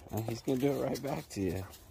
And he's going to do it right back to you.